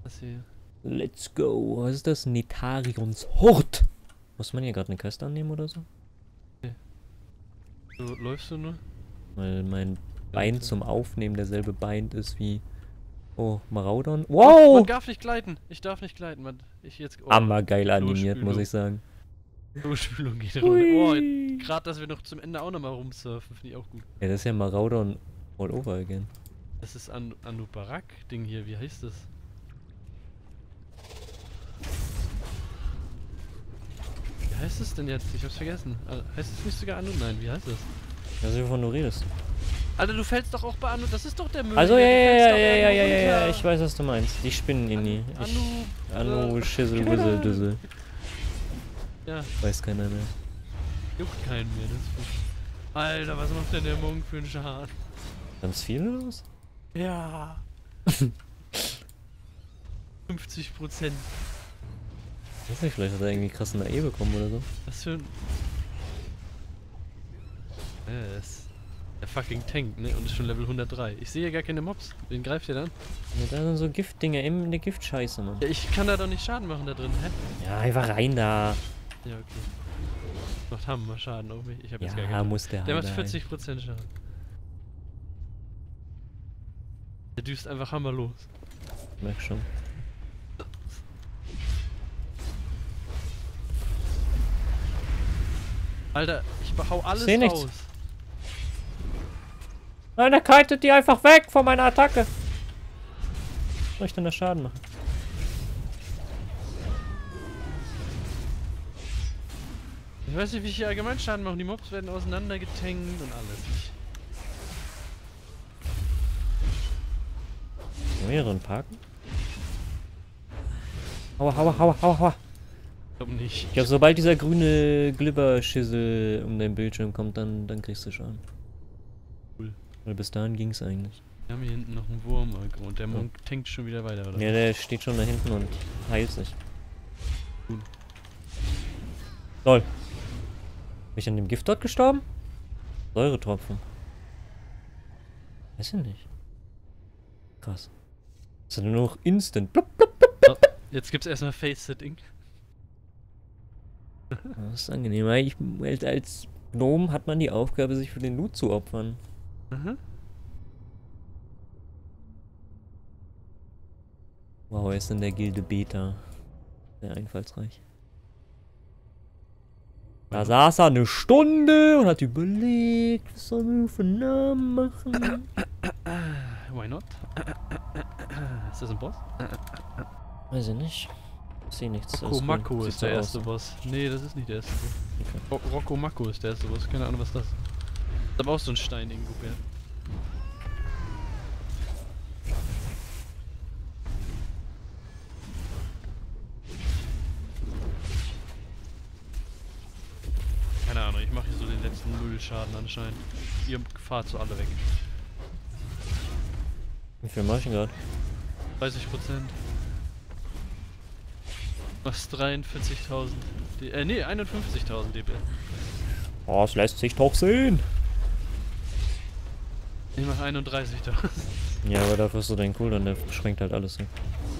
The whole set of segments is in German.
Das hier. Let's go. Was ist das? Netarions Hort. Muss man hier gerade eine Quest annehmen oder so? So, läufst du nur? Weil mein Bein Bitte. zum Aufnehmen derselbe Bein ist wie... Oh, Maraudon. Man Wow! darf nicht gleiten. Ich darf nicht gleiten, man. Ich jetzt. Oh, Hammergeil animiert, muss ich sagen. Klospülung geht runter. Oh, gerade, dass wir noch zum Ende auch nochmal rumsurfen, finde ich auch gut. Ja, das ist ja Maraudon all over again. Das ist Anubarak-Ding hier, wie heißt das? Wie heißt es denn jetzt? Ich hab's vergessen. Heißt es nicht sogar Anu? Nein, wie heißt das? Ich weiß nicht, wovon du redest. Alter, du fällst doch auch bei Anu, das ist doch der Müll. Also, hier, ja, du fällst doch ja, irgendwo runter. ich weiß, was du meinst. Die spinnen in die. Anu, Schissel, Wissel, Düssel. Ja, Weiß keiner mehr. juckt keinen mehr, das ist gut. Alter, was macht denn der Monk für einen Schaden? Ganz viel oder was? Ja. 50%. Ich weiß nicht, vielleicht hat er irgendwie krassen AE bekommen oder so. Was für ein... Das ist der fucking Tank, ne? Und ist schon Level 103. Ich sehe ja gar keine Mobs. Wen greift ihr dann? Ja, da sind so Giftdinger, eine Giftscheiße, Mann. Ja, ich kann da doch nicht Schaden machen da drin, hä? Ja, einfach rein da. Ja, okay. Macht Hammer Schaden auf mich. Ich hab jetzt gar Ja, keinen. muss der Der halt macht rein. 40% Schaden. Der düst einfach Hammer los. Merk schon. Alter, ich hau alles Seh nichts. raus. Nein, er kitet die einfach weg von meiner Attacke. Was soll ich denn da Schaden machen? Ich weiß nicht, wie ich hier allgemein Schaden mache. Die Mobs werden auseinandergetankt und alles. Mehreren Parken? Aua, aua, aua, aua, aua. Ich glaub nicht. Ich glaube, sobald dieser grüne Glibberschissel um deinen Bildschirm kommt, dann kriegst du Schaden. Cool. Weil bis dahin ging's eigentlich. Wir haben hier hinten noch einen Wurm und der Monk tankt schon wieder weiter, oder? Ja, der steht schon da hinten und heilt sich. Cool. Lol. Bin ich an dem Gift dort gestorben? Säuretropfen. Weiß ich nicht. Krass. Das ist ja nur noch instant. Blub, blub. Oh, jetzt gibt's erstmal Face-Sitting. Das ist angenehm. Als Gnome hat man die Aufgabe, sich für den Loot zu opfern. Mhm. Wow, er ist in der Gilde Beta. Sehr einfallsreich. Da saß er eine Stunde und hat überlegt, was sollen wir für einen Namen machen. Why not? Ist das ein Boss? Weiß ich nicht. Ich sehe nichts. Rocco Mako Sieht ist so der aus, erste ne? Boss. Nee, das ist nicht der erste Okay. Boss. Rocco Mako ist der erste Boss. Keine Ahnung, was das ist. Ist aber auch so ein Stein irgendwo, ja. Keine Ahnung, ich mache hier so den letzten Müllschaden anscheinend. Ihr fahrt so alle weg. Wie viel mach ich denn gerade? 30%. Was 43.000. Nee, 51.000 DP. Oh, es lässt sich doch sehen. Ich mach 31.000. Ja, aber dafür ist so dein Cooldown, der beschränkt halt alles. Ne?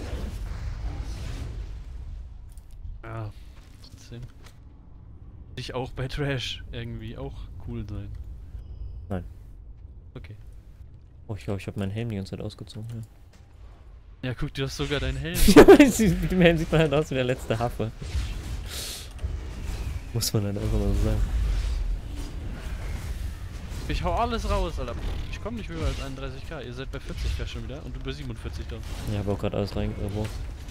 Ja, trotzdem. Ich auch bei Trash irgendwie auch cool sein. Nein. Okay. Oh, ich glaube, ich habe meinen Helm die ganze Zeit ausgezogen. Ja. Ja, guck, du hast sogar deinen Helm. Mit dem Helm sieht man halt aus wie der letzte Hafe. Muss man halt einfach mal so sagen. Ich hau alles raus, Alter. Ich komme nicht höher als 31k. Ihr seid bei 40k schon wieder und du bei 47.000. Ich habe auch gerade alles reingebracht.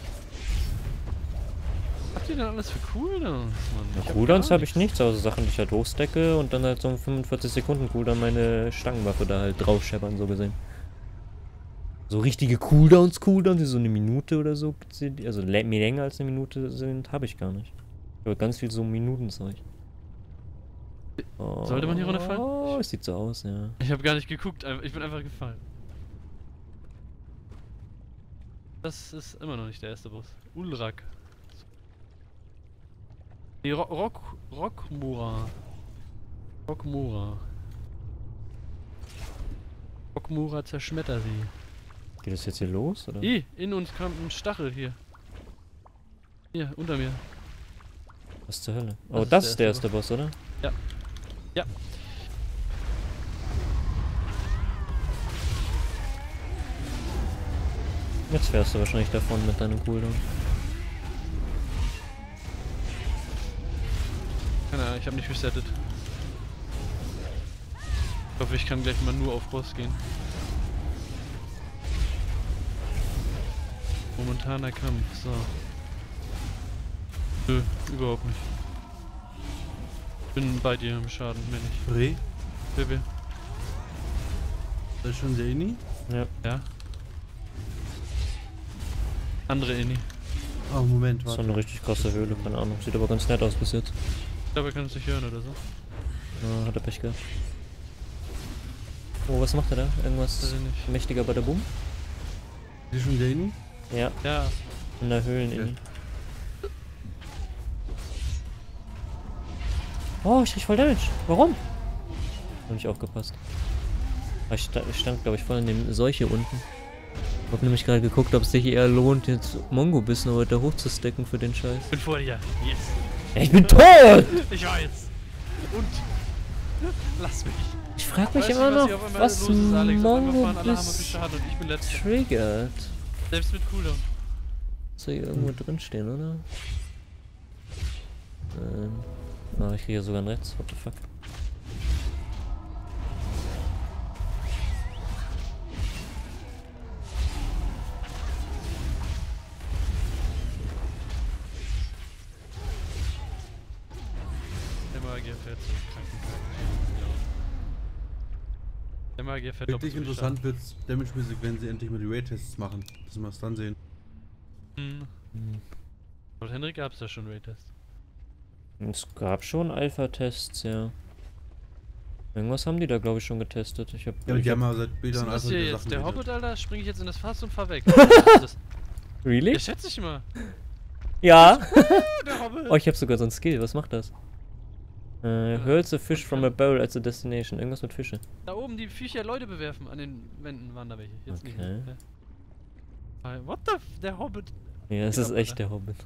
Habt ihr denn alles für Cooldowns, Mann? Ja, Cooldowns habe ich nichts, außer Sachen, die ich halt hochstecke und dann halt so um 45 Sekunden Cooldown meine Stangenwaffe da halt drauf scheppern, so gesehen. So richtige Cooldowns, die so eine Minute oder so sind, also länger als eine Minute sind, habe ich gar nicht. Ich habe ganz viel so Minutenzeug. Oh, Sollte man hier runterfallen? Oh, es sieht so aus, ja. Ich habe gar nicht geguckt, ich bin einfach gefallen. Das ist immer noch nicht der erste Boss. Ulrak. Nee, Rockmura. Rockmura zerschmetter sie. Geht das jetzt hier los, oder? In uns kam ein Stachel hier. Hier, unter mir. Was zur Hölle? Oh, das ist der erste Boss, oder? Ja. Ja. Jetzt fährst du wahrscheinlich davon mit deinem Cooldown. Keine Ahnung, ich habe nicht resettet. Ich hoffe, ich kann gleich mal nur auf Boss gehen. Momentaner Kampf, so. Nö, überhaupt nicht. Bin bei dir im Schaden, mehr nicht. Bre? Bibi. Das ist schon der Inni? Ja. Ja. Andere Inni. Oh, Moment, Das ist so warte. eine richtig krasse Höhle, keine Ahnung. Sieht aber ganz nett aus bis jetzt. Ich glaube, er kann es nicht hören oder so. Ja, hat er Pech gehabt. Oh, was macht er da? Irgendwas Weiß ich nicht. mächtiger bei der Boom? Ist schon der Inni? Ja, Ja, in der Höhlen. Oh, ich krieg voll Damage. Warum? Hab nicht aufgepasst. Aber ich stand glaube ich, voll in dem Seuche unten. Hab nämlich gerade geguckt, ob es sich eher lohnt, jetzt Mongo-Bissen weiter hochzustecken für den Scheiß. bin vor dir. Yes. Ja, ich bin tot! Ich weiß. Und? Lass mich. Ich frag mich Weißt du, immer noch, hier auf einmal was los ist, Alex? Auf einmal fahren alle Hammer Mongo-Biss für Schaden und ich bin letzter. triggert. Selbst mit Cooldown. Soll hier irgendwo drin stehen, oder? Ah, ich kriege ja sogar ein Netz. What the fuck? Der Magier fährt zur Krankenkasse. Ja. Der Magier fährt Wirklich doppelt so viel interessant wird's damage-mäßig, wenn sie endlich mal die Raid-Tests machen. Dass wir es dann sehen. Schaden. Hm. Laut Henrik gab's da schon Raytest. Es gab schon Alpha-Tests, ja. Irgendwas haben die da, glaube ich, schon getestet. Ich hab, Ja, aber ich die hab haben aber seit Bildern Was ist hier jetzt? Der Hobbit, Alter? Spring ich jetzt in das Fass und fahr weg. Was ist das? Really? Ja, schätze ich mal. Ja! Der Hobbit. Oh, ich hab sogar so ein Skill. Was macht das? Hurls a fish from a bowl at the destination. Irgendwas mit Fische. Da oben die Viecher Leute bewerfen. An den Wänden waren da welche. Jetzt nicht Okay. mehr. Ja. What the f... Der Hobbit. Ja, es Ja, ist echt Alter. der Hobbit.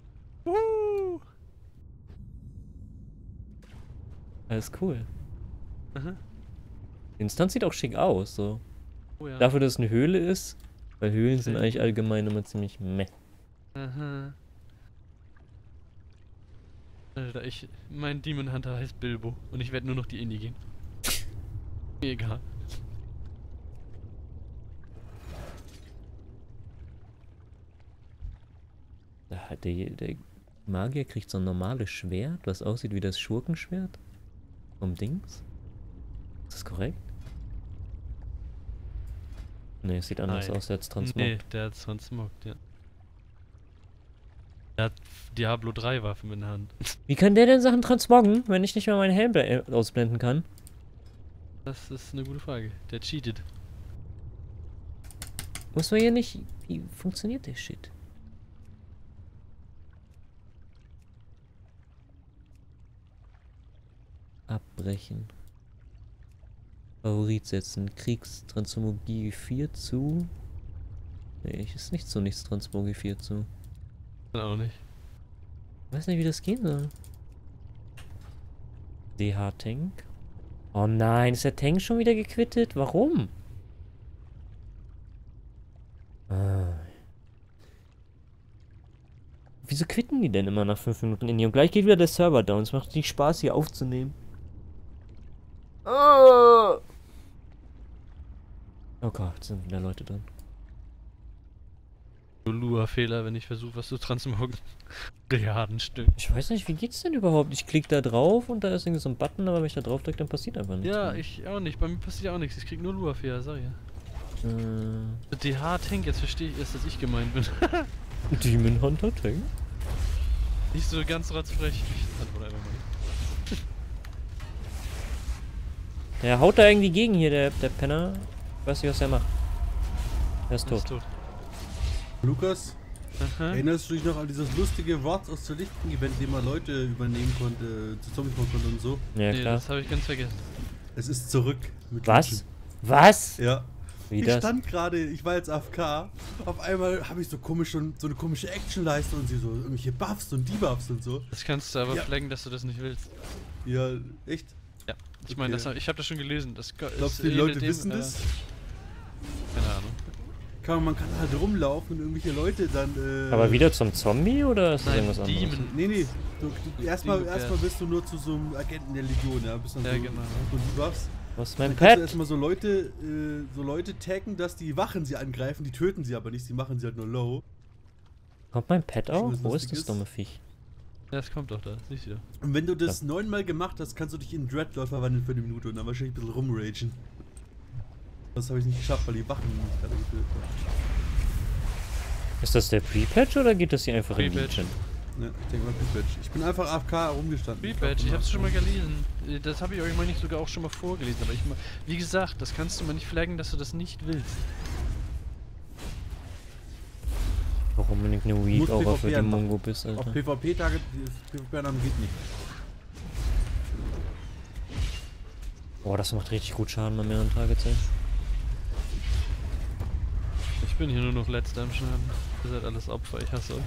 Alles cool. Aha. Die Instanz sieht auch schick aus, so. Oh ja. Dafür, dass es eine Höhle ist. Weil Höhlen sind Schön. eigentlich allgemein immer ziemlich meh. Aha. Alter, mein Demon Hunter heißt Bilbo und ich werde nur noch die Indie gehen. Mir egal. Der Magier kriegt so ein normales Schwert, was aussieht wie das Schurkenschwert. Vom Dings. Ist das korrekt? Ne, es sieht anders Nein. aus als Transmog. Nee, der hat transmoggt, ja. Der hat Diablo 3 Waffen in der Hand. Wie kann der denn Sachen transmoggen, wenn ich nicht mal meinen Helm ausblenden kann? Das ist eine gute Frage. Der cheatet. Muss man hier nicht... Wie funktioniert der Shit? Abbrechen. Favorit setzen. Kriegstransmogie 4 zu. Nee, ich ist nicht zu nichts Transmogie 4 zu. Auch nicht. Weiß nicht, wie das gehen soll. DH-Tank. Oh nein, ist der Tank schon wieder gequittet? Warum? Ah. Wieso quitten die denn immer nach 5 Minuten in hier? Und gleich geht wieder der Server down. Es macht nicht Spaß, hier aufzunehmen. Oh Gott, sind wieder Leute drin. Lua-Fehler, wenn ich versuche, was zu transmoggen. Milliardenstück. Ich weiß nicht, wie geht's denn überhaupt? Ich klicke da drauf und da ist irgendwie so ein Button, aber wenn ich da drauf drücke, dann passiert einfach nichts. Ja, mehr. ich auch nicht. Bei mir passiert auch nichts. Ich krieg nur Lua-Fehler, sag ich ja. DH-Tank, jetzt verstehe ich erst, dass ich gemeint bin. Demon Hunter Tank? Nicht so ganz rotzfrech. Ich antworte einfach mal nicht. Der haut da irgendwie gegen hier, der Penner. Ich weiß nicht, was er macht. Er ist Er ist tot. tot. Lukas, Aha. erinnerst du dich noch an dieses lustige Wort aus der Lichten-Event, dem man Leute übernehmen konnte, zu Zombies machen konnte und so? Ja, Nee, klar. das habe ich ganz vergessen. Es ist zurück. Mit Was? Luken. Was? Ja. Wie Ich das? stand gerade, ich war jetzt AFK, auf einmal habe ich so eine komische Actionleiste und sie so irgendwelche Buffs und Debuffs und so. Das kannst du aber Ja. flaggen, dass du das nicht willst. Ja, echt? Ja. Ich meine, Okay. ich habe das schon gelesen. Glaubst du, die Leute wissen das? Keine Ahnung. Man kann halt rumlaufen und irgendwelche Leute dann. Aber wieder zum Zombie oder ist das Nein, irgendwas anderes? Demon. Nee. Erstmal Demon bist du nur zu so einem Agenten der Legion, ja. Bist dann Ja, so, genau. so Debuffs. Was ist mein Dann kannst du Pet? erstmal so Leute taggen, dass die Wachen sie angreifen, die töten sie aber nicht, die machen sie halt nur low. Kommt mein Pet auch? was Wo ist das Lustiges. dumme Viech? Ja, es kommt doch da. Siehst du doch. Und wenn du das 9-mal gemacht hast, kannst du dich in Dreadlord verwandeln für eine Minute und dann wahrscheinlich ein bisschen rumragen. Das habe ich nicht geschafft, weil die Wachen nicht gerade getötet haben. Ist das der Pre-Patch oder geht das hier einfach in Pre-Patch. Legion? Ne, ich denke mal Pre-Patch. Ich bin einfach AFK rumgestanden. Pre-Patch, ich hab's schon mal gelesen. Das habe ich euch mal nicht sogar auch schon mal vorgelesen. Aber wie gesagt, das kannst du mal nicht flaggen, dass du das nicht willst. Warum unbedingt eine Weak Muss Aura PvP für die anmachen. Mongo bist, Auf Alter? PvP-Tage, PvP-Namen geht nicht. Boah, das macht richtig gut Schaden bei mehreren Targets, Ich bin hier nur noch letzter im Schaden. Ihr seid alles Opfer, ich hasse euch.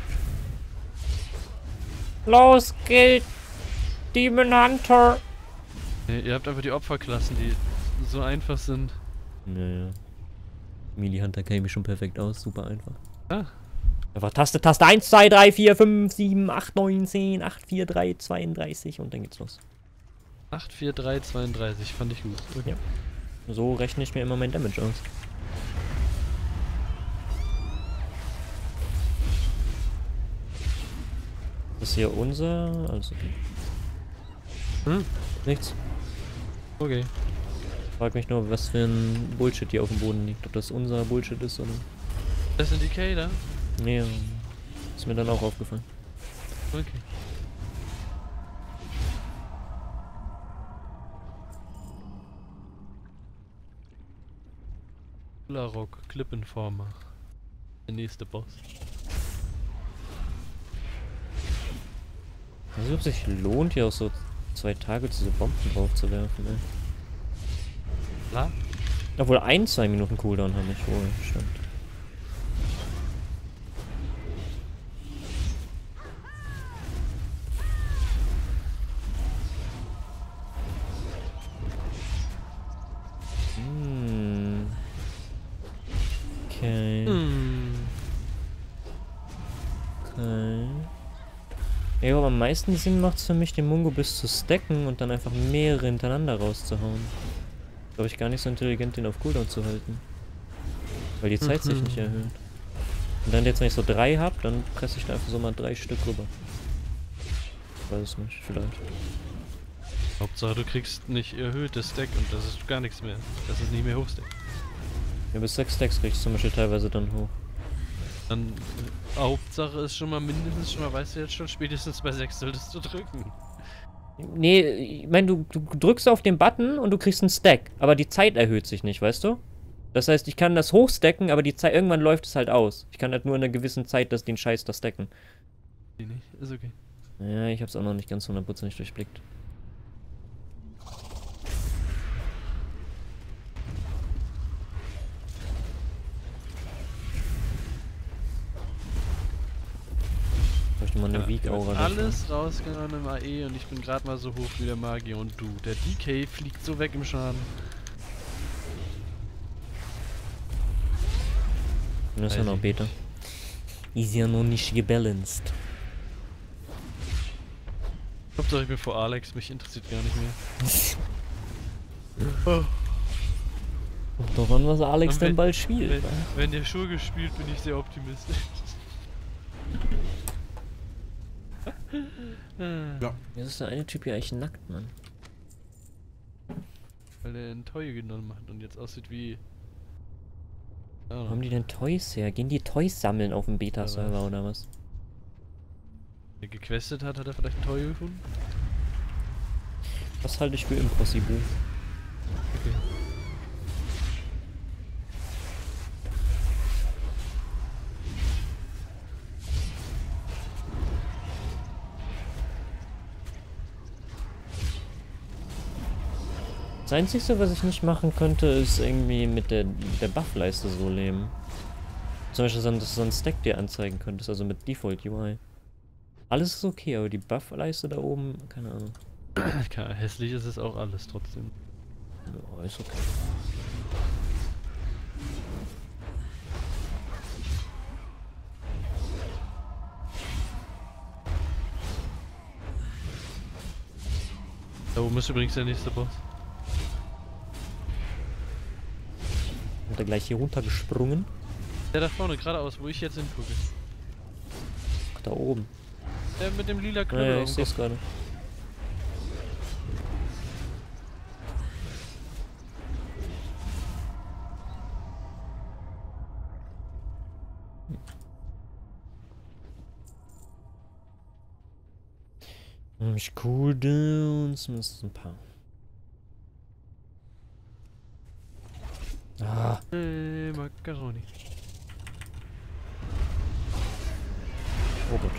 Los geht's! Demon Hunter! Ihr habt einfach die Opferklassen, die so einfach sind. Ja. Melee Hunter käme schon perfekt aus, super einfach. Ah, Einfach Taste 1, 2, 3, 4, 5, 7, 8, 9, 10, 8, 4, 3, 32 und dann geht's los. 8, 4, 3, 32, fand ich gut. Okay. Ja. So rechne ich mir immer mein Damage aus. Das ist hier unser, also nichts. Okay. Frag mich nur, was für ein Bullshit hier auf dem Boden liegt. Ob das unser Bullshit ist oder. Das sind die Kader? Nee, ist mir dann auch aufgefallen. Okay. Larok, Clippenformer. Der nächste Boss. Ich weiß nicht, ob es sich lohnt, hier auch so 2 Tage diese Bomben drauf zu werfen, ey. Klar. Obwohl 2 Minuten Cooldown habe ich wohl, stimmt. Okay. Okay. Ja, aber am meisten Sinn macht es für mich, den Mungo bis zu stacken und dann einfach mehrere hintereinander rauszuhauen. Glaube ich gar nicht so intelligent, den auf Cooldown zu halten. Weil die Zeit sich nicht erhöht. Und dann jetzt, wenn ich so 3 habe, dann presse ich da einfach so mal 3 Stück rüber. Weiß es nicht, vielleicht. Hauptsache du kriegst nicht erhöhtes Stack und das ist gar nichts mehr. Das ist nicht mehr Hochstack. Ja, bis 6 Stacks krieg ich zum Beispiel teilweise dann hoch. Dann Hauptsache ist schon mal mindestens schon mal, weißt du jetzt schon, spätestens bei 6 solltest du drücken. Nee, ich meine, du drückst auf den Button und du kriegst einen Stack, aber die Zeit erhöht sich nicht, weißt du? Das heißt, ich kann das hochstacken, aber die Zeit, irgendwann läuft es halt aus. Ich kann halt nur in einer gewissen Zeit den Scheiß da stacken. Nee, nicht. Ist okay. Ja, ich hab's auch noch nicht ganz 100% durchblickt. Vielleicht mal eine Weak Aura. Alles rausgehauen im AE und ich bin gerade mal so hoch wie der Magier und du. Der DK fliegt so weg im Schaden. Das ist ja Weiß noch ich Beta. Ist ja noch nicht gebalanced. Hauptsache ich bin vor Alex, mich interessiert gar nicht mehr. Kommt doch an, was Alex Und denn wenn- bald spielt. Wenn der Schurke spielt, bin ich sehr optimistisch. Ja. Jetzt ist der eine Typ hier eigentlich nackt, Mann. Weil der einen Toy genommen hat und jetzt aussieht wie... Wo haben die denn Toys her? Gehen die Toys sammeln auf dem Beta-Server was. oder was? Der gequestet hat, hat er vielleicht einen Toy gefunden? Das halte ich für impossible. Okay. Das Einzige, was ich nicht machen könnte, ist irgendwie mit der Buffleiste so leben. Zum Beispiel, dass du so ein Stack dir anzeigen könntest, also mit Default UI. Alles ist okay, aber die Buffleiste da oben, keine Ahnung. Ja, hässlich ist es auch alles trotzdem. Ja, ist okay. Da oben ist übrigens der nächste Boss. Hat er gleich hier runtergesprungen? Der da vorne, geradeaus, wo ich jetzt hingucke. Ach, da oben. Der mit dem lila Knüppel Ja, auf ich dem sehe es Kopf. gerade. Cooldowns müssen ein paar. Ah, Macaroni. oh Gott.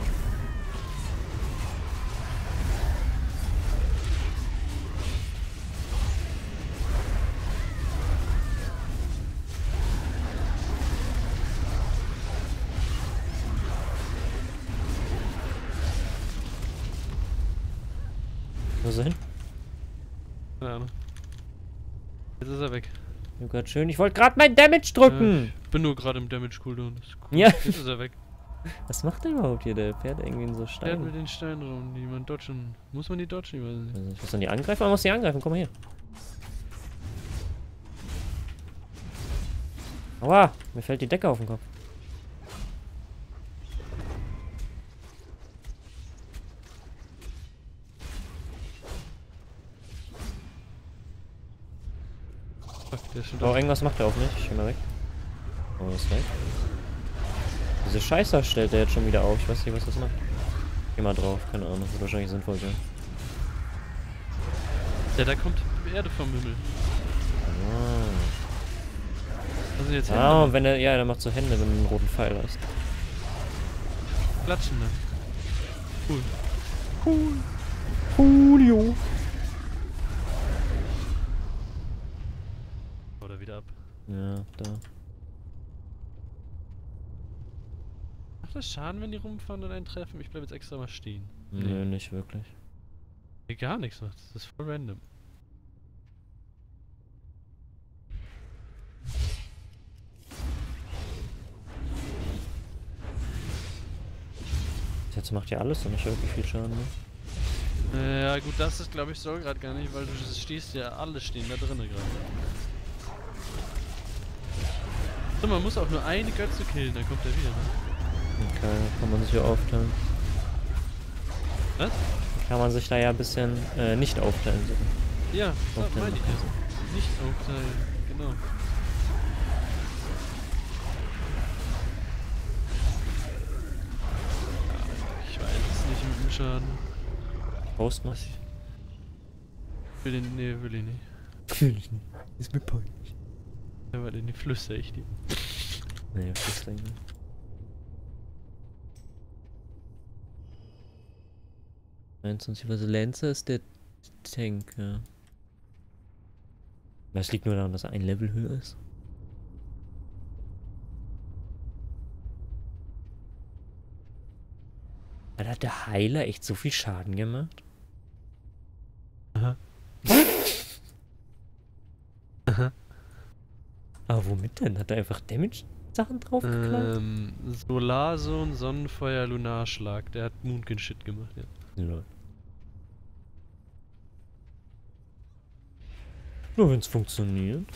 Wo ist er hin? Keine Ahnung. Jetzt ist er weg. Oh Gott, schön. Ich wollte gerade mein Damage drücken. Ich bin nur gerade im Damage Cooldown. Das ist cool. Ja. Jetzt ist er weg. Was macht der überhaupt hier? Der fährt irgendwie in so Der hat Steinen. mit den Steinen rum, die man dodgen. Muss man die dodgen? Ich weiß nicht. Also, ich muss dann die angreifen, aber muss die angreifen. Komm mal her. Aua, mir fällt die Decke auf den Kopf. Fuck, der ist schon Oh, da. irgendwas macht er auch nicht. Ich geh mal weg. Oh, ist weg. Diese Scheiße stellt er jetzt schon wieder auf. Ich weiß nicht, was das macht. Geh mal drauf, keine Ahnung. Wird wahrscheinlich sinnvoll sein. Ja, da kommt Erde vom Himmel. Was sind jetzt Hände? Ah, und wenn er, ja, der macht so Hände, wenn du einen roten Pfeil hast. Klatschen dann. Cool. Cool. Coolio. Oder wieder ab. Ja, da. Macht das Schaden, wenn die rumfahren und einen treffen? Ich bleib jetzt extra mal stehen. Nö, nicht wirklich. Nee, gar nichts macht. Das ist voll random. Jetzt macht ja alles und nicht wirklich viel Schaden, ne? Ja gut, das ist glaube ich so gerade gar nicht, weil du stehst ja, alle stehen da drinnen gerade. So, man muss auch nur eine Götze killen, dann kommt er wieder, ne? Okay, kann man sich ja aufteilen. Was? Kann man sich da ja ein bisschen nicht aufteilen. Sogar. Ja, das Aufteilen meine ich also. ja. Nicht aufteilen, genau. Ich weiß es nicht mit dem Schaden. Post noch? Was? Will den, nee, will ich nicht. Natürlich nicht. Ist mir peinlich. Ja, weil den flüster ich dir. Nee, das ist nicht. Was Lancer ist der Tank, ja. Das liegt nur daran, dass er ein Level höher ist. Hat der Heiler echt so viel Schaden gemacht? Aha. Aha. Aber womit denn? Hat er einfach Damage-Sachen draufgeknallt? Solarsohn, Sonnenfeuer, Lunarschlag. Der hat Moonkin-Shit gemacht, ja. Lol. Nur wenn es funktioniert.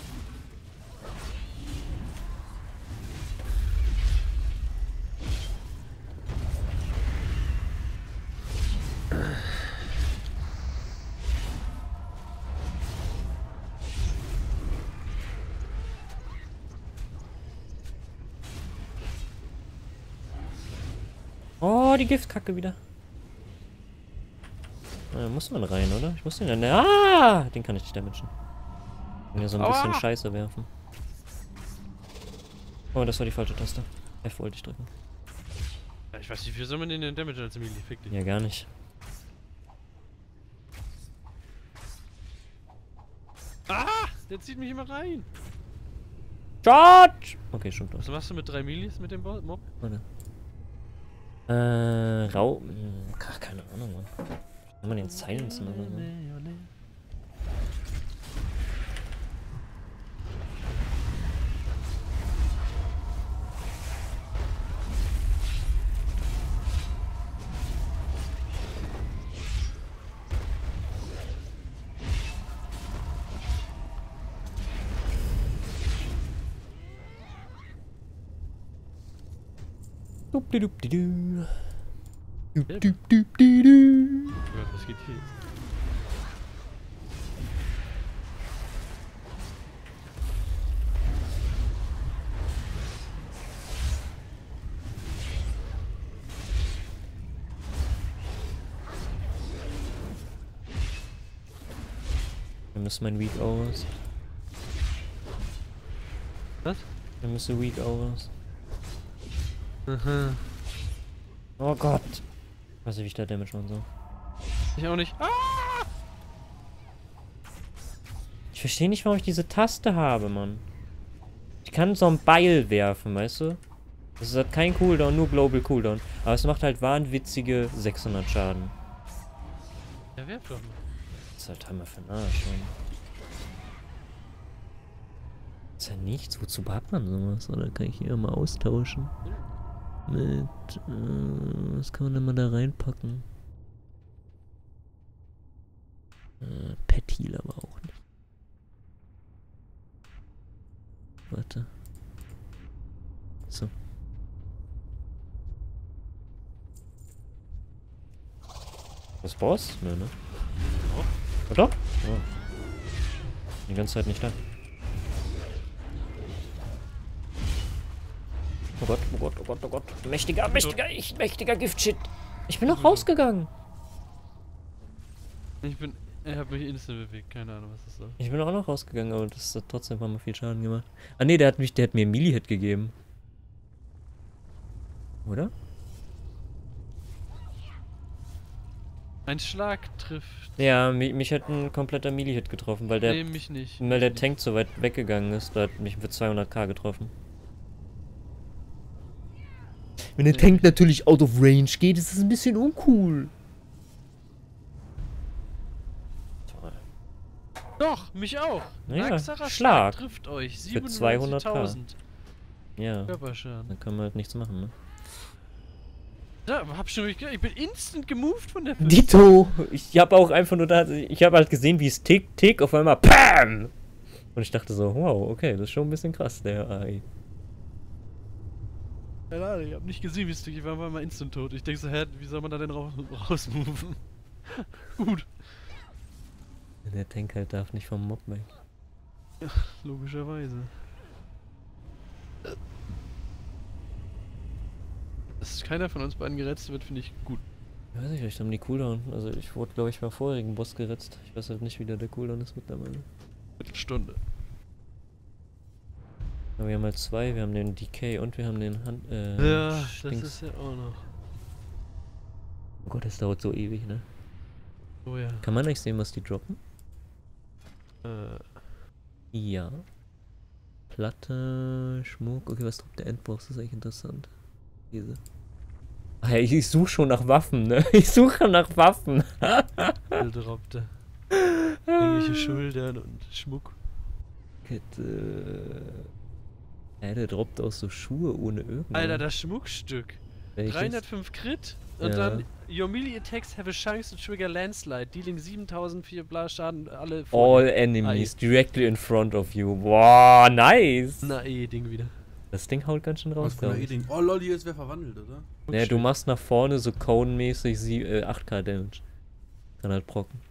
Oh, die Giftkacke wieder. Da muss man rein, oder? Ich muss den dann. Ah! Den kann ich nicht damagen. Kann ja so ein bisschen Aua! Scheiße werfen. Oh, das war die falsche Taste. F wollte ich drücken. Ja, ich weiß nicht, wie soll man den Damage als Melee? Fick dich. Ja, gar nicht. Der zieht mich immer rein. Charge! Okay, schon Was das. machst du mit 3 Millis mit dem Mob? Warte. Ach, keine Ahnung, Mann. Kann man den silenzen oder so? Dupdidu. Dupdidu. Was geht hier? Wir müssen mein Weak Hours. Was? Wir müssen Weak Hours. Aha. Oh Gott. Weiß nicht, wie ich da Damage machen soll. Ich auch nicht. Ah! Ich verstehe nicht, warum ich diese Taste habe, Mann. Ich kann so ein Beil werfen, weißt du? Das hat kein Cooldown, nur Global Cooldown. Aber es macht halt wahnwitzige 600 Schaden. Ja, werf doch mal. Das ist halt Hammer für den Arsch, Mann. Das ist ja nichts. Wozu hat man sowas? Oder kann ich hier mal austauschen? Mit, was kann man denn mal da reinpacken? Pet Heal aber auch nicht. Warte. So. Das Boss? Nö, ne? Oder? Oh. Die ganze Zeit nicht da. Oh Gott, oh Gott, oh Gott, oh Gott. Mächtiger Giftshit. Ich bin noch rausgegangen. Er hat mich instant bewegt, keine Ahnung, was das soll. Ich bin auch noch rausgegangen, aber das hat trotzdem mal viel Schaden gemacht. Ah ne, der hat mir Melee-Hit gegeben. Oder? Ein Schlag trifft. Ja, mich hat ein kompletter Melee-Hit getroffen, weil der, Nee, mich nicht. weil der Tank so weit weggegangen ist. Da hat mich für 200k getroffen. Wenn der Tank natürlich out of range geht, ist das ein bisschen uncool. Toll. Doch, mich auch. Ja, Naxxramas Schlag. trifft euch. Für 200.000. 97.000 Ja, Körperschaden. da kann man halt nichts machen, ne? Ja, hab schon wirklich ich bin instant gemoved von der Dito! Ich hab auch einfach nur da, ich habe halt gesehen, wie es tick, auf einmal PAM! Und ich dachte so, wow, okay, das ist schon ein bisschen krass, der AI. Keine Ahnung, ich hab nicht gesehen, wie es tickt. Ich war mal instant tot. Ich denke so, hä, wie soll man da denn rausmoven? Gut. Der Tank halt darf nicht vom Mob weg. Ja, logischerweise. Dass keiner von uns beiden geretzt wird, finde ich gut. Ich weiß nicht, vielleicht haben die Cooldown. Also ich wurde, glaube ich, beim vorigen Boss geretzt. Ich weiß halt nicht, wie der Cooldown ist mittlerweile. Viertelstunde. Aber wir haben halt zwei, wir haben den DK und wir haben den Ja, das Dings. ist ja auch noch. Oh Gott, das dauert so ewig, ne? Oh ja. Kann man eigentlich sehen, was die droppen? Äh, Ja. Platte, Schmuck. Okay, was droppt der Endboss? Das ist eigentlich interessant. Diese. Ah, ja, ich suche schon nach Waffen, ne? Ich suche nach Waffen. droppte. Irgendwelche Schultern und Schmuck. Kette. Der droppt auch so Schuhe ohne irgendwas. Alter, das Schmuckstück. Welches? 305 Crit und Ja. dann Your melee attacks have a chance to trigger landslide, dealing 7004 bla Schaden alle vor All dir. enemies directly in front of you. Boah, nice. Na Ding wieder. Das Ding haut ganz schön raus, Was von glaub der ich. E-Ding? Oh lol, hier ist wer verwandelt, oder? Ja, du machst nach vorne so Cone-mäßig 8k Damage. Dann halt brocken.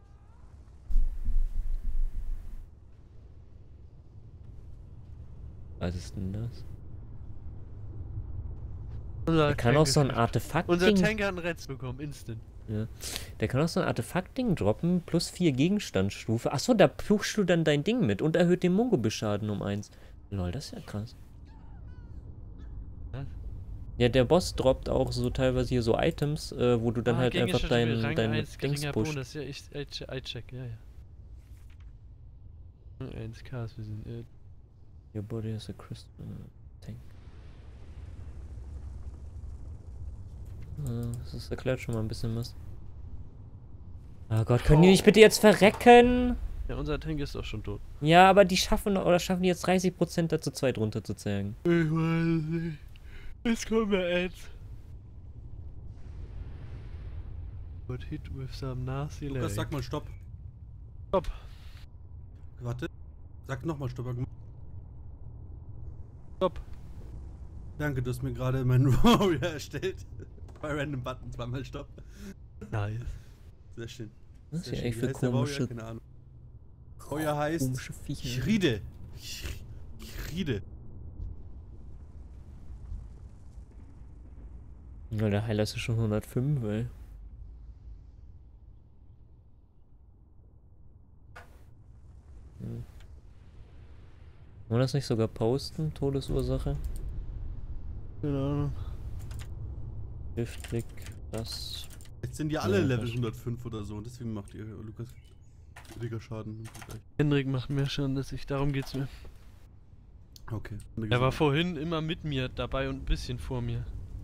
Was ist denn das? Der kann auch so ein Unser Artefakt-Ding. Tank hat einen Retz bekommen, instant. Ja. Der kann auch so ein Artefakt-Ding droppen, plus 4 Gegenstandsstufe. Achso, da pushst du dann dein Ding mit und erhöht den Mongo-Beschaden um 1. Lol, das ist ja krass. Was? Ja, der Boss droppt auch so teilweise hier so Items, wo du dann halt einfach dein Dings pusht. Bonus, ja, I check, ja. 1K, wir sind Your body has a crystal tank. Das erklärt schon mal ein bisschen was. Oh Gott, können die nicht bitte jetzt verrecken? ja, unser Tank ist doch schon tot. Ja, aber die schaffen die jetzt 30% dazu zweit runterzuzeigen. Ich weiß nicht. Jetzt kommen wir jetzt. Got hit with some nasty Lukas, leg. sag mal Stopp. Stopp. Warte. Sag nochmal Stopp. Stopp. Danke, du hast mir gerade meinen Warrior erstellt. Bei Random Button zweimal Stopp. Nice. Sehr schön. Was ist Sehr hier schön. eigentlich Wie für heißt der Warrior? komische, Keine Ahnung. Warrior heißt komische Viecher? Chride. Chride. Ja, der Heiler ist ja schon 105, ey. Wollen wir das nicht sogar posten? Todesursache? Keine Ahnung. Giftblick, das. Jetzt sind die alle Ja, Level das- 105 oder so und deswegen macht ihr, Lukas, weniger Schaden im Vergleich. Henrik macht mehr schon, dass darum geht's mir. Okay. Er war vorhin immer mit mir dabei und ein bisschen vor mir.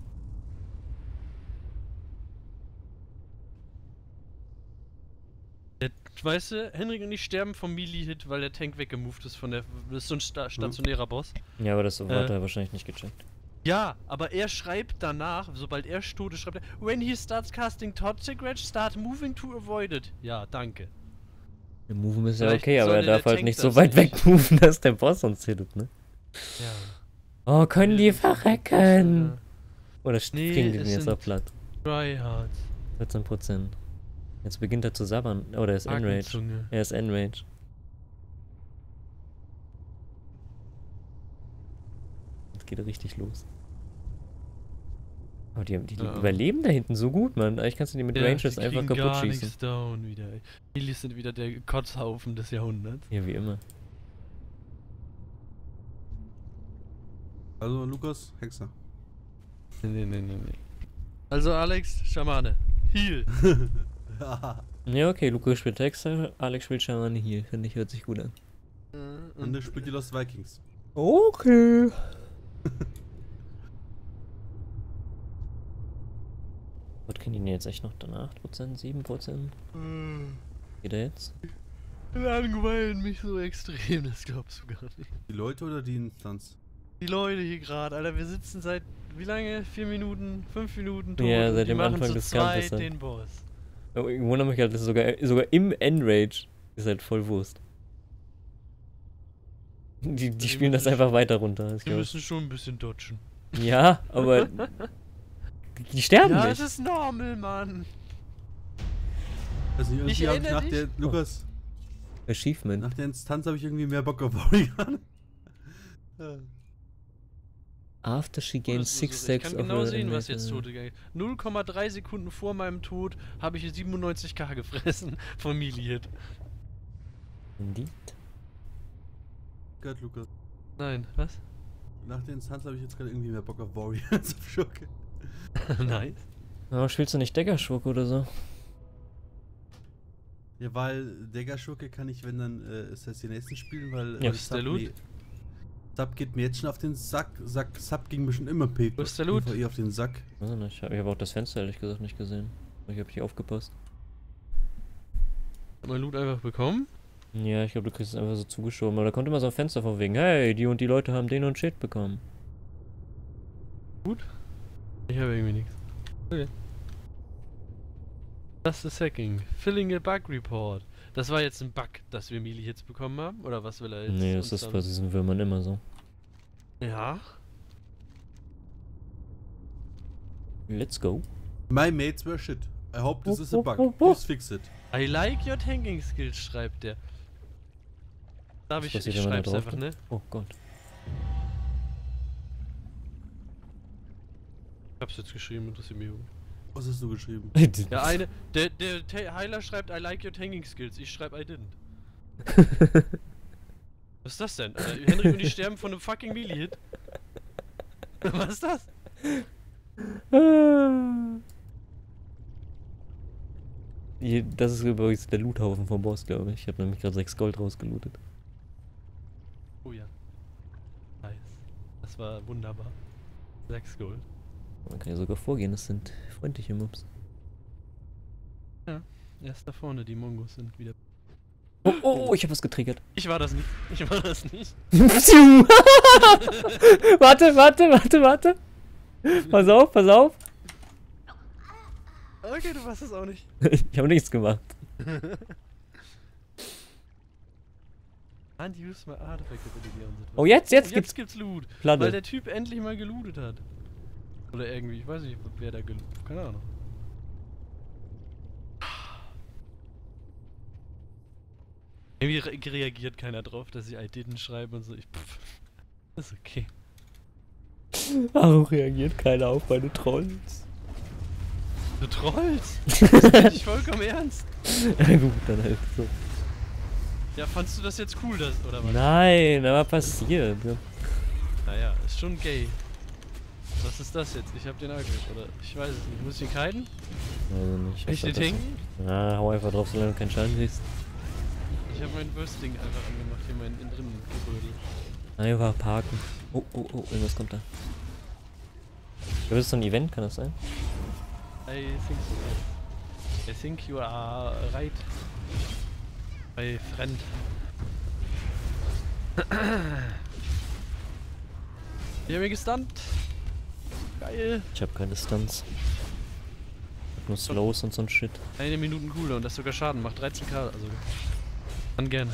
Weißt du, Henrik und ich sterben vom Melee-Hit, weil der Tank weggemoved ist von der. Das ist so ein stationärer Boss. Ja, aber das hat er wahrscheinlich nicht gecheckt. Ja, aber er schreibt danach, sobald er tot ist, schreibt er: When he starts casting Toxic Rage, start moving to avoid it. Ja, danke. Der Moven ist ja Vielleicht okay, aber er sollte darf der halt Tank nicht so das weit nicht. wegmoven, dass der Boss uns hittet, ne? Ja. Oh, können die verrecken? Oder Nee, kriegen die es den jetzt sind- auch platt? Tryhard. 14%. Jetzt beginnt er zu sabbern. Oh, der ist Enrage. Ackenzunge. Er ist Enrage. Jetzt geht er richtig los. Aber die Ja. überleben da hinten so gut, Mann. Eigentlich kannst du die mit Rangers die einfach kriegen kaputt gar schießen. nichts down wieder. Ey. Melees sind wieder der Kotzhaufen des Jahrhunderts. Ja, wie immer. Also Lukas, Hexer. Nee. Also Alex, Schamane. Heal. Ja, okay, Lukas spielt Hexer, Alex spielt Schamane hier. Finde ich, hört sich gut an. Und der spielt die Lost Vikings. Okay. Was kriegen die denn jetzt echt noch dann? 8%, 7%? Geht er jetzt? Langweilen mich so extrem, das glaubst du gar nicht. Die Leute oder die Instanz? Die Leute hier gerade, Alter, wir sitzen seit, wie lange? 4 Minuten, 5 Minuten tot Ja, und seit die dem machen Anfang zu des zweit Kampfes, ja. den Boss. Oh, ich wundere mich halt, dass sogar im Enrage ist halt voll Wurst. Die spielen das einfach weiter runter. Das Wir glaub müssen schon ein bisschen dodgen. ich. Ja, aber die sterben Ja, es nicht. ist normal, Mann. Also irgendwie Ich hab ich erinnere nach der, dich. Lukas, Achievement. nach der Instanz habe ich irgendwie mehr Bock auf Warrior. After she Oh, gains das 6 ist so- stacks ich of kann genau her sehen, was inmate- jetzt tot ist. 0,3 Sekunden vor meinem Tod habe ich 97k gefressen von Melee-Hit. Indeed. Gott, Lukas. Nein, was? Nach der Instanz habe ich jetzt gerade irgendwie mehr Bock auf Warrior als auf Schurke. Nice. Oh, spielst du nicht Daggerschurke oder so? Ja, weil Dagger-Schurke kann ich, wenn dann Assassination spielen, weil Ja, ist der Loot? Sub geht mir jetzt schon auf den Sack. Sub ging mir schon immer Wo ist der Loot? PvE auf den Sack. Weiß ich nicht. Ich habe auch das Fenster ehrlich gesagt nicht gesehen. Ich habe nicht aufgepasst. Hat man Loot einfach bekommen? Ja, ich glaube, du kriegst es einfach so zugeschoben. Aber da kommt immer so ein Fenster von wegen, hey, die und die Leute haben den und Shit bekommen. Ich habe irgendwie nichts. Okay. Just a second. Filling a bug report. Das war jetzt ein Bug, dass wir Melee-Hits bekommen haben? Oder was will er jetzt? Nee, das uns ist dann- bei diesen Würmern immer so. Ja. Let's go. My mates were shit. I hope this is a bug. Oh. Please fix it. I like your tanking skills, schreibt der. Darf Was ich passiert, wenn man da schreib's drauf einfach, ne? Oh Gott. Ich hab's jetzt geschrieben, interessiert mich. Was hast du geschrieben? Ja, der Heiler schreibt, I like your tanking skills. Ich schreibe, I didn't. Was ist das denn? Henrik und ich sterben von einem fucking Melee-Hit. Was ist das? Das ist übrigens der Loothaufen vom Boss, glaube ich. Ich habe nämlich gerade 6 Gold rausgelootet. Das war wunderbar. 6 Gold. Man kann ja sogar vorgehen, das sind freundliche Mobs. Ja, erst da vorne, die Mongos sind wieder. Oh, ich hab was getriggert. Ich war das nicht. Ich war das nicht. Warte. Pass auf, pass auf. Okay, du warst es auch nicht. Ich habe nichts gemacht. And use my artifact ability on the top. Oh, jetzt gibt's Loot. Platte. Weil der Typ endlich mal gelootet hat. Oder irgendwie, ich weiß nicht, wer da gelootet hat. Keine Ahnung. Irgendwie reagiert keiner drauf, dass ich I didn't schreibe und so. Ist okay. Warum reagiert keiner auf meine Trolls? Du trollst? Das ist nicht vollkommen ernst. Ja gut, dann halt so. Ja, fandst du das jetzt cool, das, oder was? Nein, aber passiert. Naja, ist schon gay. Was ist das jetzt? Ich hab den Angriff, oder? Ich weiß es nicht. Muss ich ihn kiten? Also nicht. Kann ich den tanken? Na, hau einfach drauf, solange du keinen Schaden kriegst. Ich hab mein Bursting einfach angemacht, hier mein drinnen Gebrödel. Einfach parken. Oh, irgendwas kommt da. Ich glaube, das ist so ein Event, kann das sein? I think so. I think you are right. My friend. Ich hab mich gestunt. Geil. Ich hab keine Stunts. Ich hab nur Slows und so ein Shit. 1 Minute cooler und das sogar Schaden macht 13k, also. Dann gerne.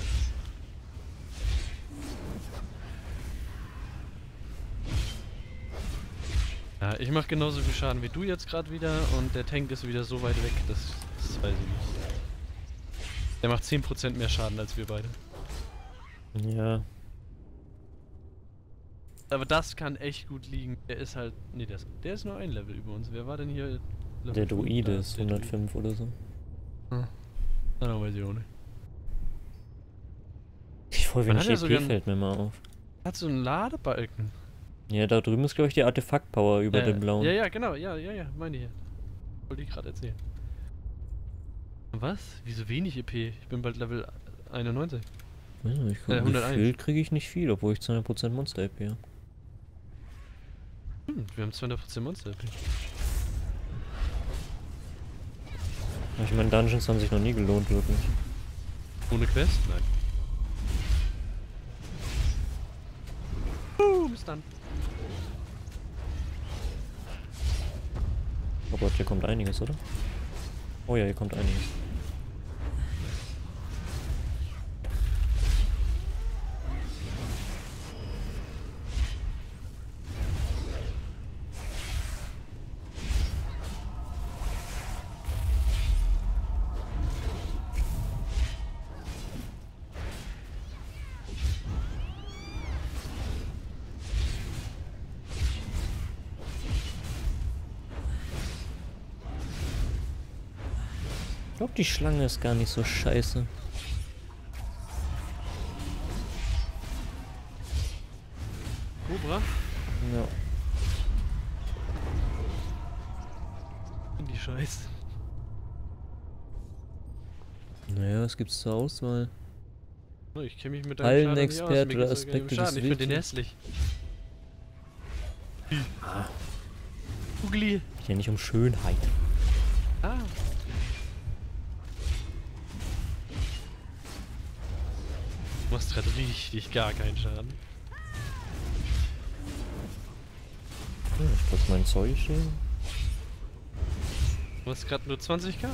Ja, ich mach genauso viel Schaden wie du jetzt gerade wieder und der Tank ist wieder so weit weg, das weiß ich nicht. Der macht 10% mehr Schaden als wir beide. Ja. Aber das kann echt gut liegen. Der ist halt. Nee, der ist nur ein Level über uns. Wer war denn hier? Level Der 5? Druide Da ist der 105 oder so. Druide. Ah, weiß ich auch nicht. Ich voll Man wenig hat ja EP sogar fällt mir mal auf. Hat so einen Ladebalken. Ja, da drüben ist glaube ich die Artefakt-Power über dem blauen. Ja, genau. Ja, meine ich. Wollte ich gerade erzählen. Was? Wieso wenig EP? Ich bin bald Level 91. Ja, ich guck, 101. gefühlt kriege ich nicht viel, obwohl ich 200% Monster-EP habe. Wir haben 200% Monster EP. Ich meine, Dungeons haben sich noch nie gelohnt, wirklich. Ohne Quest? Nein. Bis dann. Oh Gott, hier kommt einiges, oder? Oh ja, hier kommt einiges. Ich glaube, die Schlange ist gar nicht so scheiße. Cobra? Ja. In die Scheiße. Naja, was gibt's zur Auswahl? Ich kenne mich mit deinem Schaden nicht aus. Fallenexperte Mir oder geht's sogar nicht um Aspekte Schaden. des Ich finde den Wildtieres? hässlich. Ugly. Geht ja nicht um Schönheit. Ah. Du machst gerade richtig gar keinen Schaden. Ja, ich glaube, mein Zeug stehen. Du machst gerade nur 20k.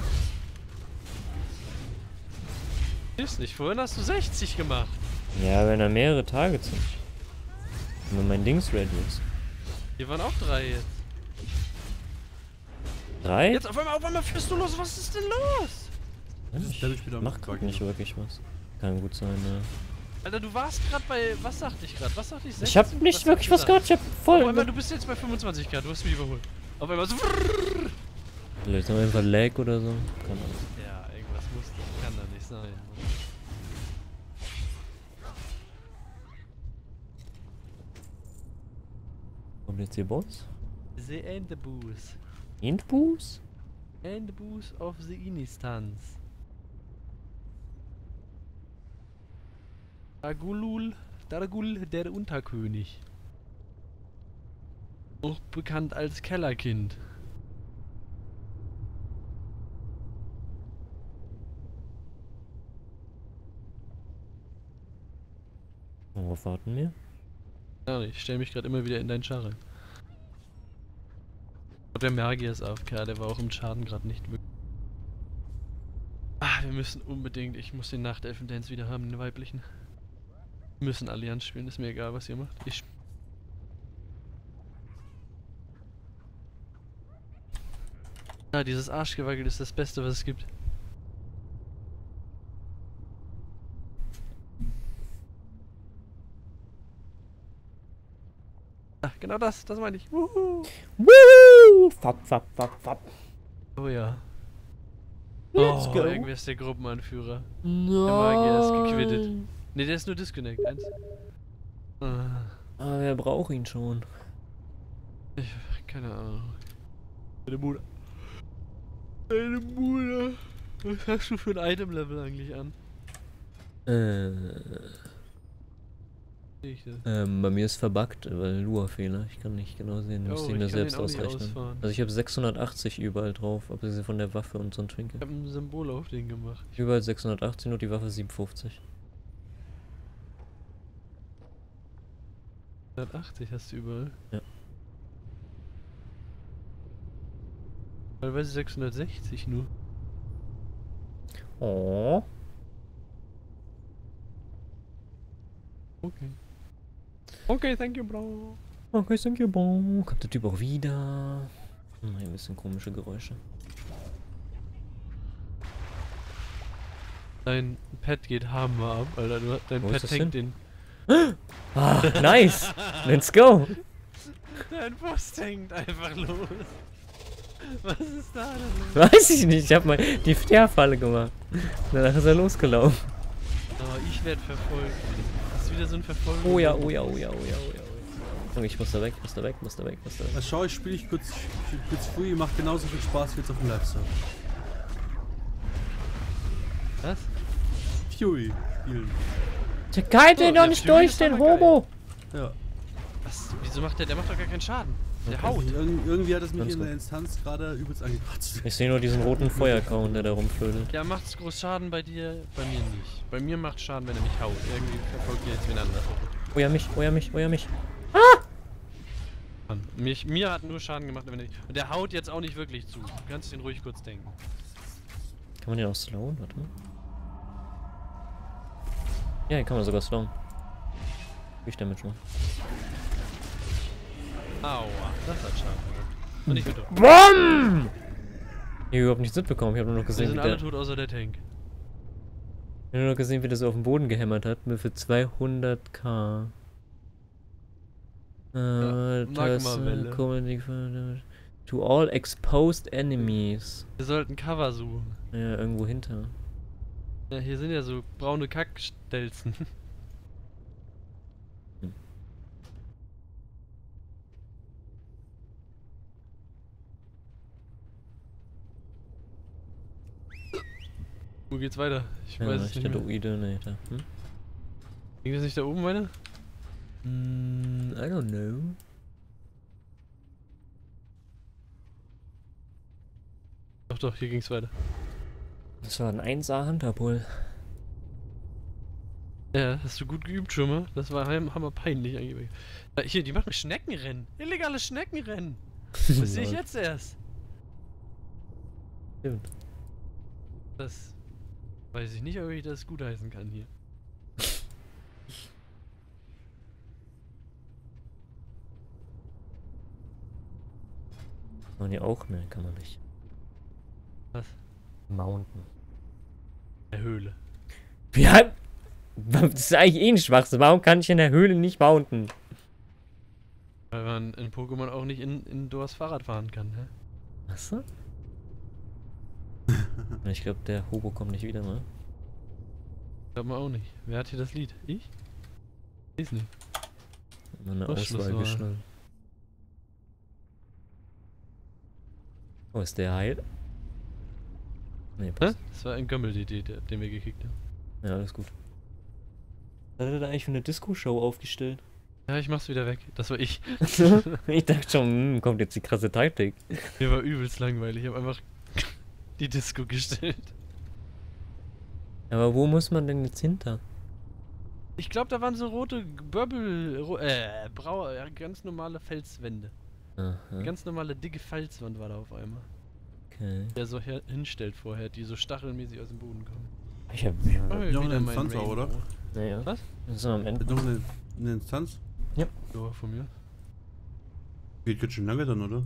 Ist nicht. Vorhin hast du 60 gemacht. Ja, wenn da mehrere Targets sind. Wenn mein Dings ready ist. Hier waren auch 3 jetzt. 3? Jetzt auf einmal führst du los. Was ist denn los? Ich dadurch wieder mach grad nicht wirklich was. Kann gut sein, ja. Alter, du warst gerade bei. Was sagte ich gerade? Was sagte ich? 16? Ich hab nicht wirklich was gesagt? gehabt, ich hab Auf voll... einmal, du bist jetzt bei 25k. Du hast mich überholt. Auf einmal so. Vielleicht noch einfach Lag oder so. Keine Ahnung. Ja, irgendwas kann da nicht sein. Kommt jetzt hier Boss? The end booth. Endboos? End booth of the Instance. Dargul, der Unterkönig. Auch bekannt als Kellerkind. Worauf warten wir? Ja, ich stelle mich gerade immer wieder in deinen Char. Der Magier ist AFK, der war auch im Schaden gerade nicht möglich. Ah, wir müssen unbedingt, ich muss den Nachtelfen-Dance wieder haben, den weiblichen. Wir müssen Allianz spielen, ist mir egal, was ihr macht. Dieses Arschgewackel ist das Beste, was es gibt. Ah, genau das meine ich. Wuhu. Woo! Fap, fap, fap, fap. Oh ja. Let's go. Irgendwie ist der Gruppenanführer. Nein. Der Magier ist gequittet. Ne, der ist nur disconnect. Eins. Ah, wer braucht ihn schon? Keine Ahnung. Deine Mutter. Deine Mutter. Was hast du für ein Item-Level eigentlich an? Bei mir ist verbuggt, weil Lua-Fehler. Ich kann nicht genau sehen. Ich muss ihn mir selbst ausrechnen. Also ich habe 680 überall drauf, abgesehen von der Waffe und so ein Trinket. Ich habe ein Symbol auf den gemacht. Überall 680 und die Waffe 57. 180 hast du überall? Ja. Teilweise 660 nur. Oh. Okay. Okay, thank you, Bro. Okay, thank you, bon. Kommt der Typ auch wieder? Ein bisschen komische Geräusche. Dein Pet geht Hammer ab, Alter. Dein Wo Pet ist das hängt hin? den. Ah, nice. Let's go. Dein Post hängt einfach los. Was ist da denn? Weiß ich nicht. Ich habe mal die Fährfalle gemacht. Danach ist er losgelaufen. Aber ich werde verfolgt. Das ist wieder so ein Verfolgung. Oh ja, oh ja, oh ja, oh ja, oh ja. Junge, ich muss da weg, muss da weg, muss da weg, muss da weg. Schau, ich spiele ich kurz früh, macht genauso viel Spaß wie jetzt auf dem Live-Server. Was? Fury spielen. Der kalt den Oh, doch nicht Fury durch, ist den aber geil. Hobo. Ja. Was? Wieso macht der? Der macht doch gar keinen Schaden. Der Okay. haut. Irgendwie hat es mich Ganz in gut. der Instanz gerade übelst angekratzt. Ich sehe nur diesen roten Feuerkauen, der da rumflödelt. Ja, macht's groß Schaden bei dir? Bei mir nicht. Bei mir macht Schaden, wenn er mich haut. Irgendwie verfolgt ihr jetzt wen anders. Oh ja, mich, oh ja, mich, oh ja, mich. Mir hat nur Schaden gemacht, wenn er. Und der haut jetzt auch nicht wirklich zu. Du kannst den ruhig kurz denken. Kann man den auch slowen? Warte mal. Ja, den kann man sogar slowen. Ich damit schon. Aua, das hat Schaden gemacht. Und ich bin tot. BOM! Ich habe überhaupt nichts mitbekommen. Ich habe nur noch Wir gesehen, sind wie alle der, tot außer der Tank. ich hab nur noch gesehen, wie der so auf den Boden gehämmert hat. Mir für 200k. Magmawelle. To all exposed enemies. Wir sollten Cover suchen. Ja, irgendwo hinter. Ja, hier sind ja so braune Kackstelzen. Wo geht's weiter? Ich weiß es nicht der mehr. Druide, nee, da. Ging das nicht da oben weiter? I don't know. Doch, doch, hier ging's weiter. Das war ein 1A Hunterpull. Ja, hast du gut geübt schon mal. Das war hammer peinlich eigentlich. Hier, die machen Schneckenrennen. Illegales Schneckenrennen. Das sehe ich jetzt erst. Stimmt. Das weiß ich nicht, ob ich das gutheißen kann hier. Man ja auch, ne, kann man nicht. Was? Mountain. Der Höhle. Ja, das ist eigentlich eh ein Schwachsinn. Warum kann ich in der Höhle nicht mounten? Weil man in Pokémon auch nicht indoors Fahrrad fahren kann, hä? Was? Ich glaube, der Hobo kommt nicht wieder, ne? Glaub mal auch nicht. Wer hat hier das Lied? Ich? Ich nicht. Eine Ausschlusswahl. Auswahl geschnallt. Oh, ist der heil? Nee, Hä? passt. Das war ein Gömmel-DD, den wir gekickt haben. Ja, alles gut. Was hat er da eigentlich für eine Disco-Show aufgestellt? Ja, ich mach's wieder weg. Das war ich. Ich dachte schon, kommt jetzt die krasse Taktik. Mir war übelst langweilig. Ich habe einfach die Disco gestellt. Aber wo muss man denn jetzt hinter? Ich glaube, da waren so rote ganz normale Felswände. Aha, Ganz normale dicke Felswand war da auf einmal. okay. Der so hinstellt vorher, die so stachelmäßig aus dem Boden kommen. Ich hab... Oh, Noch wieder eine mein Instanz auch, oder? Rainbow. Naja. Was? Das ist am Ende. Noch eine Instanz? Ja, von mir. Geht ganz schön lange dann, oder?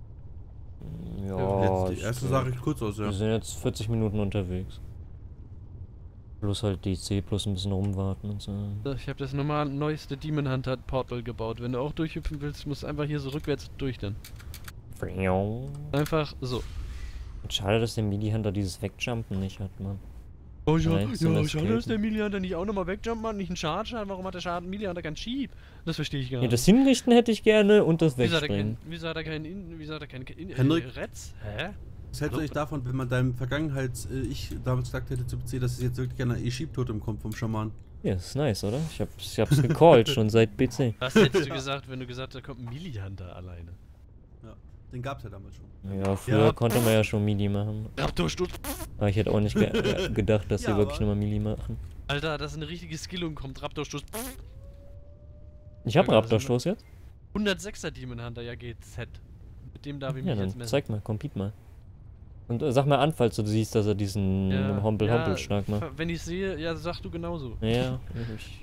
Ja, Jetzt die erste sah recht kurz aus, ja. wir sind jetzt 40 Minuten unterwegs. Plus halt die C, plus ein bisschen rumwarten und so. Ich habe das neueste Demon Hunter Portal gebaut. Wenn du auch durchhüpfen willst, musst du einfach hier so rückwärts durch dann. Einfach so. Und schade, dass der Melee Hunter dieses Wegjumpen nicht hat, Mann. Oh ja, Nein, so ja das schade, dass Skaten. der Melee Hunter nicht auch nochmal wegjumpen hat, nicht einen Charge hat. Warum hat der Schaden Melee Hunter keinen Sheep? Das verstehe ich gar Ja, nicht. das Hinrichten hätte ich gerne und das Wieso hat er Wegspringen. wieso hat er keine Henrik? Reds? Hä? Was hältst du eigentlich davon, wenn man deinem ich damals gesagt hätte zu PC, dass es jetzt wirklich einer E-Sheep-Totem kommt vom Schaman? Ja, ist nice, oder? Ich hab's gecallt, schon seit PC. Was hättest du gesagt, wenn du gesagt hast, da kommt ein Melee Hunter alleine? Ja, den gab's ja damals schon. Ja, früher Ja. konnte man ja schon Melee machen. Raptorsturz. Aber ich hätte auch nicht gedacht, dass Ja, sie wirklich aber- nochmal Melee machen. Alter, das ist eine richtige Skillung, kommt Raptorsturz. Ich hab Ja, das Raptorstoß jetzt? 106er Demon Hunter, ja GZ. Mit dem darf ich Ja, mich jetzt dann messen. zeig mal, compete mal. Und sag mal an, falls du siehst, dass er diesen Hompel-Hompel-Schlag macht. Wenn ich sehe, ja, sag du genauso. Ja, ich...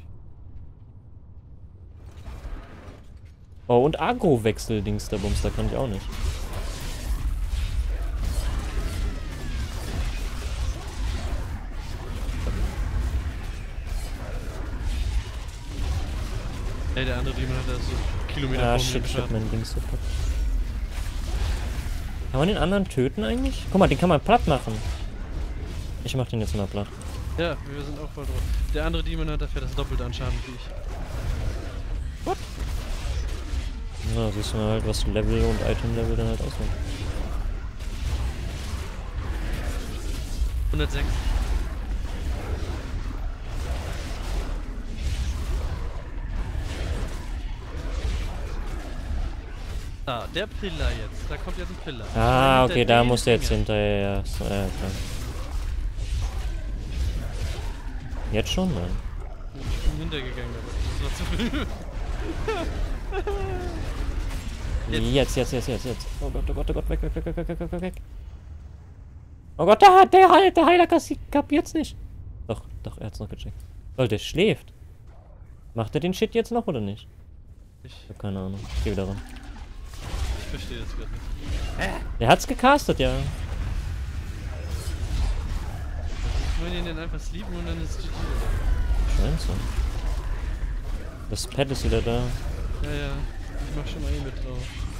Oh, und Agro-Wechsel-Dings der Bums, da kann ich auch nicht. Ey, der andere Demon Hunter ist so Kilometer Ah, vor mir shit, gestartet. mein Dings so platt. Kann man den anderen töten eigentlich? Guck mal, den kann man platt machen. Ich mach den jetzt mal platt. Ja, wir sind auch voll drauf. Der andere Demon Hunter fährt das Doppelte an Schaden wie ich. Ja, siehst du mal halt, was Level und Item-Level dann halt ausmacht. 106. Ah, der Pillar jetzt. Da kommt jetzt ein Pillar. Ah, Hinter okay, da den musst du jetzt Dinger. hinterher. Ja, so, ja, klar. Jetzt schon, nein. Ich bin hintergegangen, aber das war zu früh. Jetzt. Oh Gott, weg. Oh Gott, der Heiler kapiert's nicht. Doch, er hat's noch gecheckt. Oh, der schläft. Macht er den Shit jetzt noch oder nicht? Ich Ich hab keine Ahnung. Ich geh wieder ran. verstehe das gerade nicht. Der hat's gecastet, ja. Ich wollte ihn dann einfach sleepen und dann ist GG. Scheint so. Das Pad ist wieder da. Ja, ich mach schon mal mit drauf.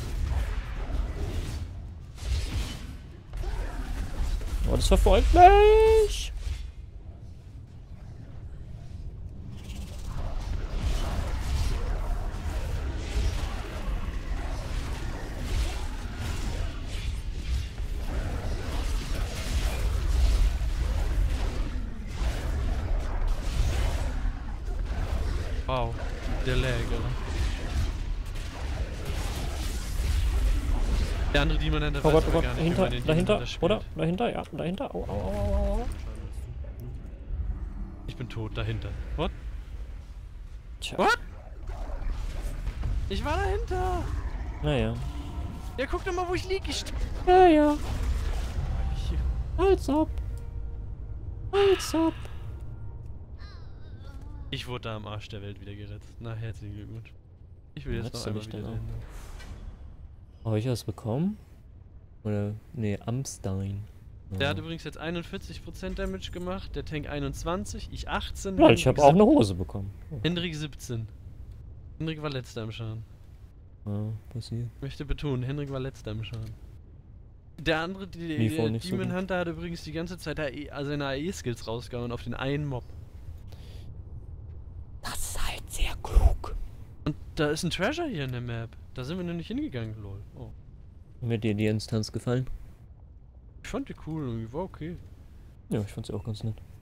Oh, das verfolgt mich! Wow, der Lag, oder? Der andere Demon Hunter Oh weiß Gott, aber gar nicht, wie man den Demon Hunter spielt. oder? Dahinter, ja, dahinter. Au. Ich bin tot, dahinter. What? Tja. What? Ich war dahinter! Naja. Ja, guck doch mal, wo ich liege. Ja. Als ob. Ich wurde da am Arsch der Welt wieder gerettet. Na, herzlichen Glückwunsch. Ich will jetzt Rettest noch du einmal mich wieder denn dahin. Habe ich was bekommen? Oder? Nee, Amstein. Der hat übrigens jetzt 41% Damage gemacht, der Tank 21, ich 18. Ja, ich Hendrik habe auch eine Hose bekommen. Oh. Hendrik 17. Hendrik war letzter im Schaden. Ja, passiert. Ich möchte betonen, Hendrik war letzter im Schaden. Der andere, Lief auch der nicht so Demon gut. Hunter hat übrigens die ganze Zeit seine AE-Skills rausgehauen auf den einen Mob. Das ist halt sehr klug. Und da ist ein Treasure hier in der Map. Da sind wir noch nicht hingegangen, lol. Oh. Hat mir dir die Instanz gefallen? Ich fand die cool, irgendwie war okay. Ja, ich fand sie auch ganz nett.